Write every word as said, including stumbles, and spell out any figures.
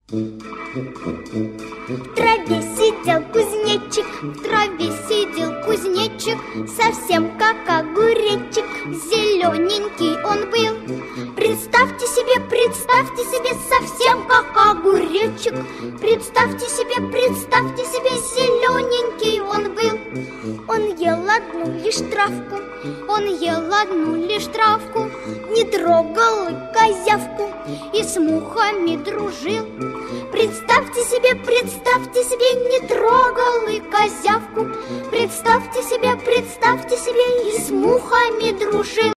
В траве сидел кузнечик, в траве сидел кузнечик, совсем как огуречек, зелененький он был. Представьте себе, представьте себе, совсем как огуречек. Представьте себе, представьте себе, зелененький он был. Он ел одну лишь травку, он ел одну лишь травку, не трогал и козявку и с мухами дружил. Представьте себе, представьте себе, не трогал и козявку. Представьте себе, представьте себе, и с мухами дружил.